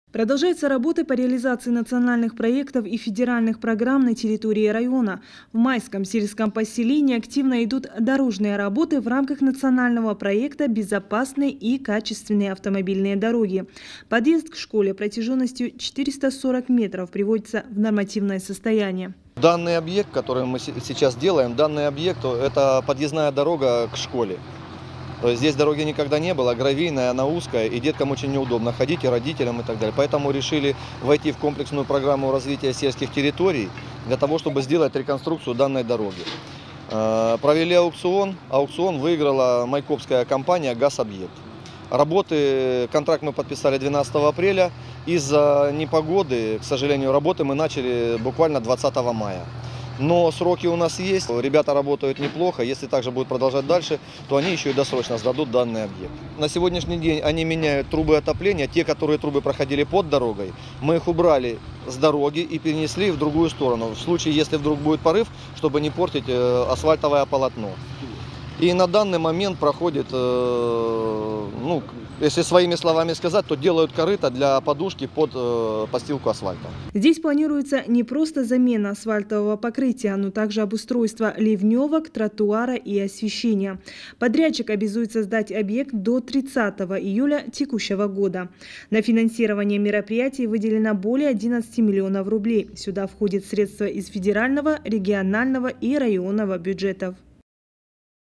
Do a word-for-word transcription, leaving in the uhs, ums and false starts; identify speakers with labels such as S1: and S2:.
S1: Продолжаются работы по реализации национальных проектов и федеральных программ на территории района. В Майском сельском поселении активно идут дорожные работы в рамках национального проекта «Безопасные и качественные автомобильные дороги». Подъезд к школе протяженностью четыреста сорок метров приводится в нормативное состояние.
S2: Данный объект, который мы сейчас делаем, данный объект – это подъездная дорога к школе. То есть здесь дороги никогда не было, гравийная, она узкая, и деткам очень неудобно ходить, и родителям, и так далее. Поэтому решили войти в комплексную программу развития сельских территорий для того, чтобы сделать реконструкцию данной дороги. Провели аукцион. Аукцион выиграла майкопская компания «Газобъект». Работы, контракт мы подписали двенадцатого апреля. Из-за непогоды, к сожалению, работы мы начали буквально двадцатого мая. Но сроки у нас есть, ребята работают неплохо. Если также будут продолжать дальше, то они еще и досрочно сдадут данный объект. На сегодняшний день они меняют трубы отопления. Те, которые трубы проходили под дорогой, мы их убрали с дороги и перенесли в другую сторону. В случае, если вдруг будет порыв, чтобы не портить асфальтовое полотно. И на данный момент проходит, ну, если своими словами сказать, то делают корыто для подушки под постилку асфальта.
S1: Здесь планируется не просто замена асфальтового покрытия, но также обустройство ливневок, тротуара и освещения. Подрядчик обязуется сдать объект до тридцатого июля текущего года. На финансирование мероприятий выделено более одиннадцати миллионов рублей. Сюда входят средства из федерального, регионального и районного бюджетов.